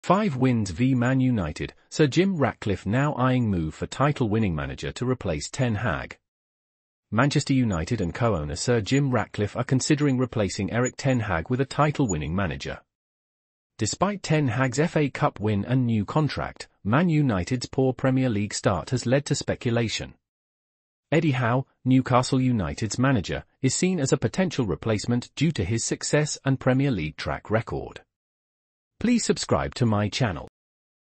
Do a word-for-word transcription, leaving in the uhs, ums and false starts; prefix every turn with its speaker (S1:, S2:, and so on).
S1: Five wins v Man United, Sir Jim Ratcliffe now eyeing move for title-winning manager to replace Ten Hag. Manchester United and co-owner Sir Jim Ratcliffe are considering replacing Erik Ten Hag with a title-winning manager. Despite Ten Hag's F A Cup win and new contract, Man United's poor Premier League start has led to speculation. Eddie Howe, Newcastle United's manager, is seen as a potential replacement due to his success and Premier League track record. Please subscribe to my channel.